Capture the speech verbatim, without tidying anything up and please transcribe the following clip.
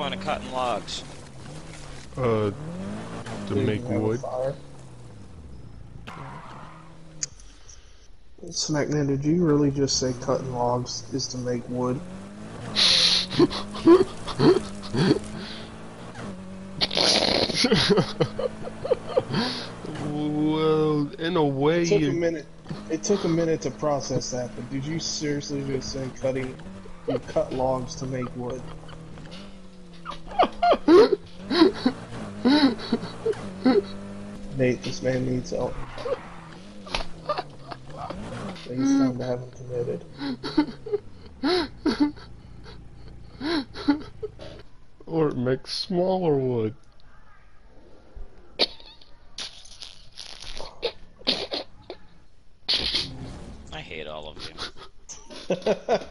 point of cutting logs? Uh, to So you make can have a wood. fire. Smackman, did you really just say cutting logs is to make wood? Well, in a way, It took a you... minute. It took a minute to process that, but did you seriously just say cutting? You cut logs to make wood? Nate, this man needs help. I think it's time to have him committed. Or make smaller wood. I hate all of you.